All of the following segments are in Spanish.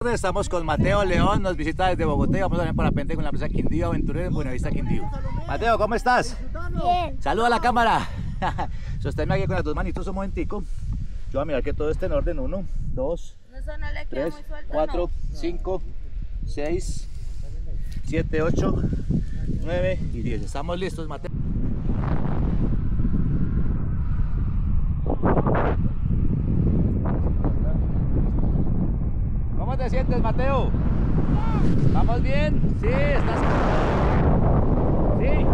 Estamos con Mateo León, nos visita desde Bogotá y vamos a ver parapente con la empresa Quindío Aventurero en Buenavista, Quindío. Mateo, ¿cómo estás? Bien. Saluda a la cámara. Sosténme aquí con las dos manitos un momentico. Yo voy a mirar que todo esté en orden. 1, 2, 3, 4, 5, 6, 7, 8, 9 y 10. Estamos listos, Mateo. ¿Cómo te sientes, Mateo? Bien. ¿Vamos bien? Sí, estás. Sí.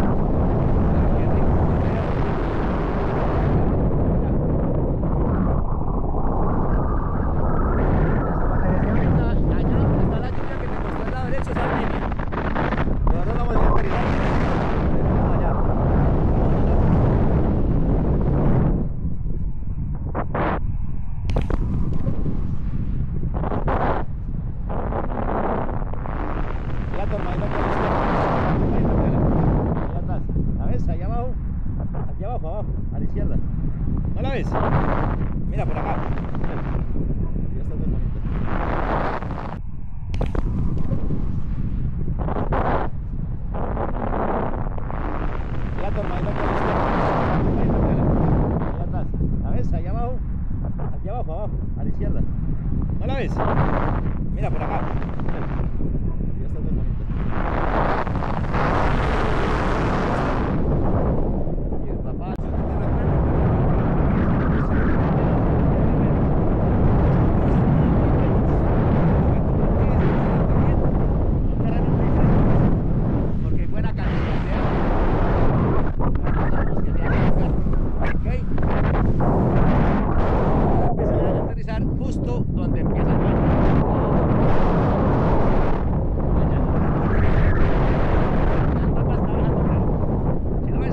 A la izquierda. ¿No la ves? Mira por acá. Ya está muy bonito. Ya tornado por la izquierda. Allá atrás. ¿La ves? Allá abajo. Aquí abajo, abajo. A la izquierda. ¿No la ves? Mira por acá. Ya está muy bonito. Justo donde empieza el baño. ¿Sí lo ves?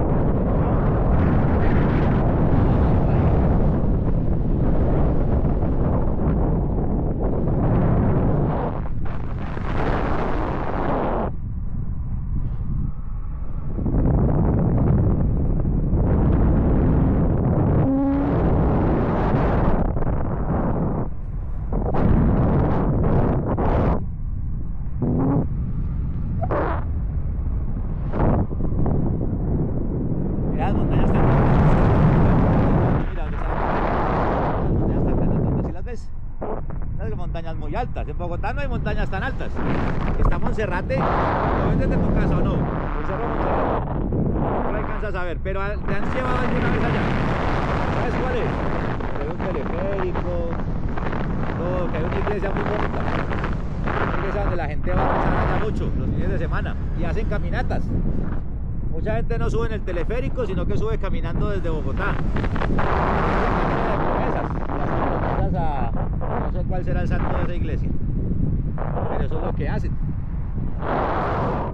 Mira las montañas tan grandes. Mira dónde están las montañas tan grandes. ¿Sí las ves? Las montañas muy altas. En Bogotá no hay montañas tan altas. Está Monserrate. ¿Lo ves desde tu casa o no? El cerro Monserrate. No lo alcanzas a ver, pero ¿te han llevado alguna vez allá? ¿Sabes cuál es? Que hay un teleférico, todo, que hay una iglesia muy bonita. Una iglesia donde la gente va a pasar allá mucho los fines de semana y hacen caminatas. Mucha gente no sube en el teleférico, sino que sube caminando desde Bogotá. No sé cuál será el santo de esa iglesia, pero eso es lo que hacen.